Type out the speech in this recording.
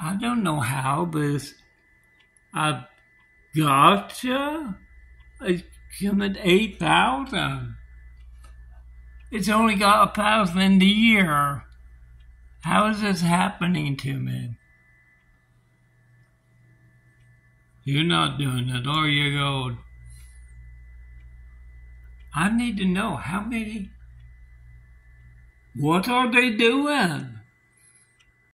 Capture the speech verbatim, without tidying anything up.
I don't know how, but I've gotcha. It's coming eight thousand. It's only got a thousand a year. How is this happening to me? You're not doing it, or you go. I need to know how many. What are they doing?